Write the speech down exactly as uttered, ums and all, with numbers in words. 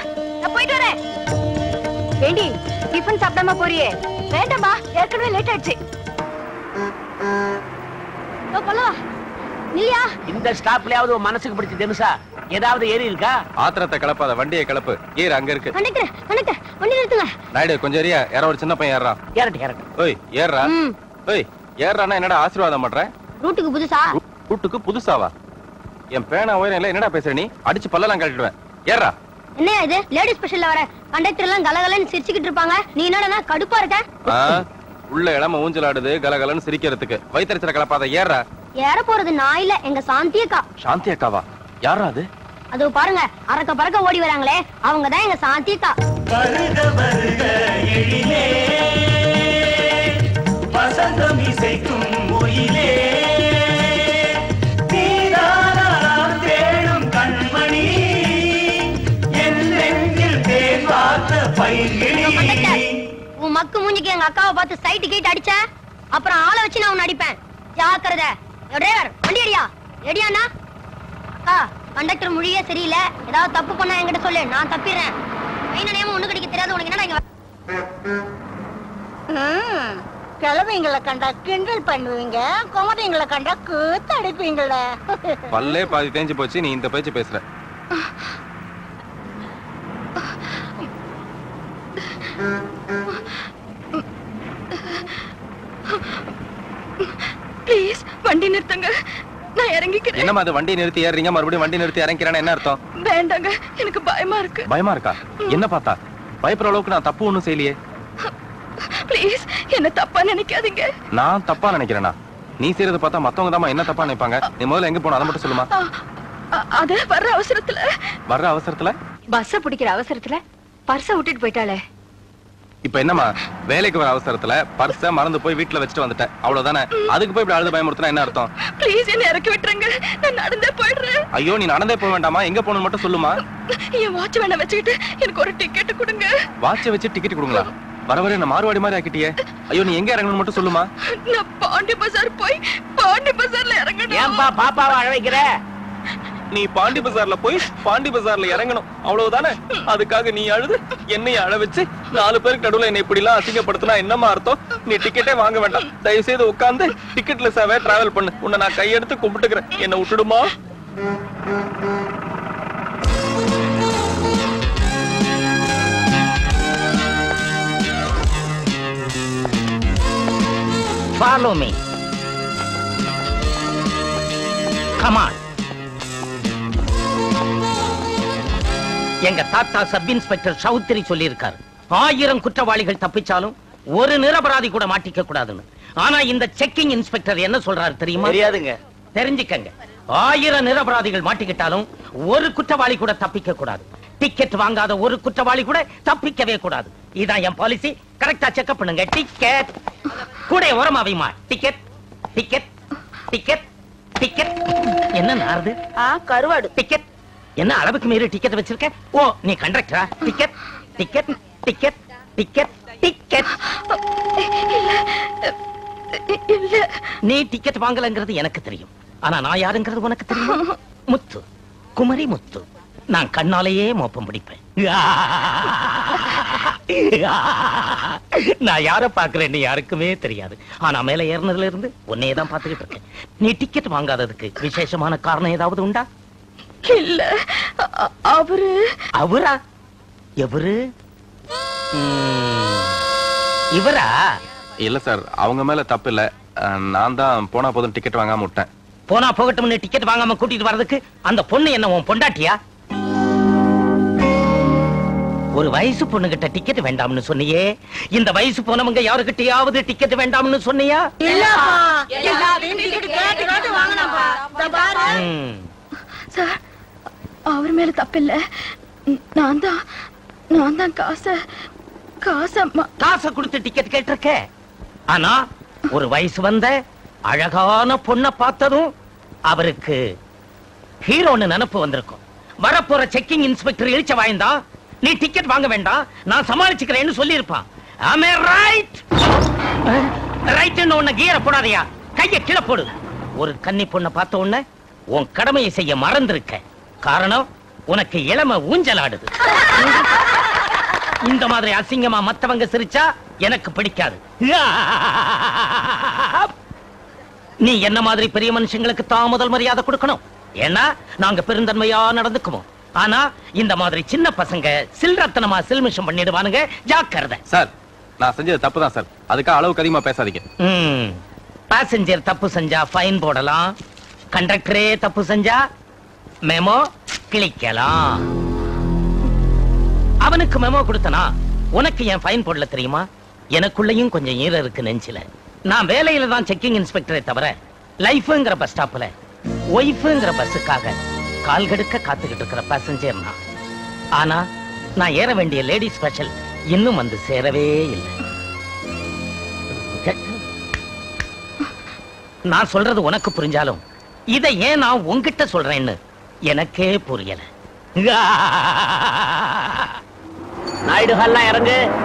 நான் போயிட்டு வரேன். ஏண்டி டிஃபன் சாப்பிடாம போறியே? வேண்டாமா, ஏற்கனவே லேட் ஆயிடுச்சு. இல்லையா இந்த ஸ்டாப்லயாவது மனசுக்கு பிடிச்ச தினுசா ஏதாவது ஏறி இருக்கா? ஆத்திரத்தை கிளப்பாத, வண்டியை கிளப்பு. ஏறு, அங்க இருக்கு. கண்டக்டர் கண்டக்டர் வண்டி நிறுத்துங்க. நாயுடு கொஞ்சம் ஏறியா. யாரோ ஒரு சின்ன பையன் ஏறா. ஏறட்டு ஏறட்டு. ஓய் ஏறா. ஓய் ஏறானா என்னடா ஆசீர்வாதம் பண்ற? ரூட்டுக்கு புதுசா? ரூட்டுக்கு புதுசாவா? என் பேனா உயரம் இல்ல, என்னடா பேசுற நீ? அடிச்சு பல்லெல்லாம் கழட்டிடுவேன். ஏறா. என்ன இது லேடி ஸ்பெஷல்ல வர கண்டக்டர் எல்லாம் கலகலன்னு சிரிச்சுக்கிட்டு இருப்பாங்க, நீ என்னடா கடுப்பா இருக்க? உள்ள இளம ஊஞ்சலாடுது கலகலன்னு சிரிக்கிறதுக்கு. வயிற்றுச்சல கலப்பாத. ஏறா. ஏற போறது நான் இல்ல, எங்க சாந்தி அக்கா. சாந்தி அக்காவா? யாரா அது? அது பாருங்க, அரக்க பறக்க ஓடி வராங்களே, அவங்க தான் எங்க சாந்தி அக்கா. வருக வருக எழிலே, வசந்தம் இசைக்கும் ஒயிலே, நீரானாம் தேடும் கண்மணி, என் நெஞ்சில் தேன் வார்த்த பைங்கிளி. உன் மக்கு மூஞ்சிக்கு எங்க அக்காவை பார்த்து சைட்டு கேட்டு அடிச்ச அப்புறம் ஆளை வச்சு நான் உன்னை அடிப்பேன். ஜாக்கிரதை. டிரைவர் வண்டி அடியா. எடியாண்ணா. அக்கா கண்டக்டர் மொழியே சரியில்லை, ஏதாவது தப்பு பண்ணா என்கிட்ட சொல்லு, நான் தப்பிடுறேன். மெயின் நேமம் ஒண்ணு கிடைக்க தெரியாது உனக்கு. என்ன கிளம்பிங்களை கண்டா கிண்டல் பண்ணுவீங்க, குமரிங்களை கண்டா கூத்து அடிப்பீங்கள. பல்லே பாதி தேஞ்சு போச்சு, நீ இந்த பேச்சு பேசுற. ப்ளீஸ் வண்டி நிறுத்துங்க, நான் இறங்கிக்கிறேன். என்னமா அது வண்டி நிறுத்தி ஏறீங்க, மறுபடியும் வண்டி நிறுத்தி இறங்கிறேன்னு என்ன அர்த்தம்? வேண்டாங்க, எனக்கு பயமா இருக்கு. பயமா இருக்கா? என்ன பார்த்தா? பயப்படுற அளவுக்கு நான் தப்பு ஒண்ணும் செய்யலையே. ப்ளீஸ் என்ன தப்பா நினைக்காதீங்க. நான் தப்பா நினைக்கிறேனா? நீ செய்யறது பார்த்தா மத்தவங்க தான் என்ன தப்பா நினைப்பாங்க. நீ முதல்ல எங்க போன அதை மட்டும் சொல்லுமா. அது வர்ற அவசரத்துல வர்ற அவசரத்துல பஸ்ஸ பிடிக்கிற அவசரத்துல பர்ஸ விட்டுட்டு போயிட்டாளே. இப்ப என்னமா, வேலைக்கு வர அவசரத்துல பர்ஸ மறந்து போய் வீட்டுல வச்சுட்டு வந்துட்டேன், அவ்வளவுதானே? அதுக்கு போய் இப்படி அழுது பயமுறுத்தினா என்ன அர்த்தம்? ப்ளீஸ் என்ன இறக்கி விட்டுருங்க, நான் நடந்தே போயிடுறேன். ஐயோ நீ நடந்தே போக வேண்டாமா, எங்க போகணும்னு மட்டும் சொல்லுமா. என் வாட்ச் வேணா வச்சுக்கிட்டு எனக்கு ஒரு டிக்கெட் கொடுங்க. வாட்சை வச்சு டிக்கெட் கொடுங்களா? வர வர என்ன மாறுவாடி மாதிரி ஆக்கிட்டியே. ஐயோ நீ எங்க இறங்கணும்னு மட்டும் சொல்லுமா. நான் பாண்டி பஜார் போய் பாண்டி பஜார்ல இறங்கணும். ஏன்பா பாப்பாவை அழ வைக்கிற? நீ பாண்டி பஜார்ல போய் பாண்டி பஜார்ல இறங்கணும், அவ்வளவுதானே? அதுக்காக நீ அழுது என்னைய அழ வச்சு நாலு பேருக்கு நடுவுல என்னை இப்படி எல்லாம் அசிங்கப்படுத்தினா என்னமா அர்த்தம்? நீ டிக்கெட்டே வாங்க வேண்டாம், தயவு செய்து உட்கார்ந்து டிக்கெட்ல சேவை டிராவல் பண்ணு. உன்னை நான் கையெடுத்து கும்பிட்டுக்கிறேன், என்ன விட்டுடுமா. Follow me. Come on. எங்க தாத்தா சப் இன்ஸ்பெக்டர் சௌத்ரி சொல்லி இருக்காரு, ஆயிரம் குற்றவாளிகள் தப்பிச்சாலும் ஒரு நிரபராதி கூட மாட்டிக்க கூடாதுன்னு. ஆனா இந்த செக்கிங் இன்ஸ்பெக்டர் என்ன சொல்றாரு தெரியுமா? தெரியாதுங்க. தெரிஞ்சுக்கங்க, ஆயிரம் நிரபராதிகள் மாட்டிக்கிட்டாலும் ஒரு குற்றவாளி கூட தப்பிக்க கூடாது. டிக்கெட் வாங்காத ஒரு குற்றவாளி கூட தப்பிக்கவே கூடாது. இதான் என் பாலிசி. கரெக்டா செக்அப் பண்ணுங்க. டிக்கெட் கூட ஓரமாவிமா. Ticket ticket ticket ticket. என்ன நாருது? கருவாடு. டிக்கெட் என்ன அளவுக்கு மீறி டிக்கெட் வச்சிருக்க? ஓ நீ கண்டக்டரா? Ticket ticket ticket ticket ticket. இல்ல நீ டிக்கெட் வாங்கலங்கிறது எனக்கு தெரியும், ஆனா நான் யாருங்கிறது உனக்கு தெரியும். முத்து, குமரி முத்து. நான் கண்ணாலேயே மோப்பம் பிடிப்பேன். நான் யார பாக்குறேன்னு யாருக்குமே தெரியாது, ஆனா மேல ஏறினதுல இருந்து உன்னையதான் பாத்துக்கிட்டு இருக்கேன். நீ டிக்கெட் வாங்காததுக்கு விசேஷமான காரணம் ஏதாவது உண்டா? இல்ல அவரு. அவரா? எவரு? இவரா? இல்ல சார், அவங்க மேல தப்பு இல்ல. நான் தான் போனா போதும் டிக்கெட் வாங்காம விட்டேன். போனா போகட்டும் டிக்கெட் வாங்காம கூட்டிட்டு வர்றதுக்கு அந்த பொண்ணு என்ன உன் பொண்டாட்டியா? ஒரு வயசு பொண்ணு கிட்ட டிக்கெட் வேண்டாம்னு சொன்னியே, இந்த வயசு போனவங்க யாருக்கிட்டையாவது டிக்கெட் வேண்டாம்னு சொன்னியா? சார் அவர் மேல தப்பில்ல, நான் தான் நான் தான் காசை காசை காசை கொடுத்து டிக்கெட் கேட்டிருக்க. ஆனா ஒரு வயசு வந்த அழகான பொண்ணை பார்த்ததும் அவருக்கு ஹீரோன்னு நினைப்பு வந்திருக்கும். வரப்போற செக்கிங் இன்ஸ்பெக்டர் இழிச்ச வாய்ந்தா நீ டிக்கெட் வாங்க வேண்டாம், நான் சமாளிச்சுக்கிறேன்னு சொல்லி இருப்பான். ஆமே ரைட் ரைட். உன்ன கீரை போடாதையா, கைய கீழே போடு. ஒரு கன்னி பொண்ணை பார்த்த உடனே உன் கடமையை செய்ய மறந்திருக்க. காரணம் உனக்கு இளம ஊஞ்சலாடுது. இந்த மாதிரி அசிங்கமா மத்தவங்க சிரிச்சா எனக்கு பிடிக்காது. நீ என்ன மாதிரி பெரிய மனுஷங்களுக்கு தான் முதல் மரியாதை கொடுக்கணும். ஏன்னா நாங்க பெருந்தன்மையா நடந்துக்குவோம். ஆனா இந்த மாதிரி சின்ன பசங்க சில்ரத்தனமா சில்மிஷம் பண்ணிடுவானுங்க. ஜாக்கிரதை. சார், நான் செஞ்சது தப்பு தான் சார். அதுக்காக அளவுக்கு அதிகமா பேசாதீங்க. பாசஞ்சர் தப்பு செஞ்சா ஃபைன் போடலாம். கண்டக்டரே தப்பு செஞ்சா மெமோ கிளிக்கலாம். அவனுக்கு மெமோ கொடுத்தனா உனக்கு என் ஃபைன் போடல தெரியுமா? எனக்குள்ளயும் கொஞ்சம் ஈர இருக்கு நெஞ்சில. நான் வேலையில தான் செக்கிங் இன்ஸ்பெக்டரே தவிர லைஃப்ங்கிற பஸ் ஸ்டாப்ல ஒய்ஃப்ங்கிற பஸ்ஸுக்காக கால் கெடுக்க காத்துக்கிட்டு இருக்கிற பாசஞ்சர் நான். ஆனா நான் ஏற வேண்டிய லேடி ஸ்பெஷல் இன்னும் வந்து சேரவே இல்லை. நான் சொல்றது உனக்கு புரிஞ்சாலும் இதை ஏன் நான் உன்கிட்ட சொல்றேன்னு எனக்கே புரியல. நாயுடு ஹல்லாம் இறங்கு.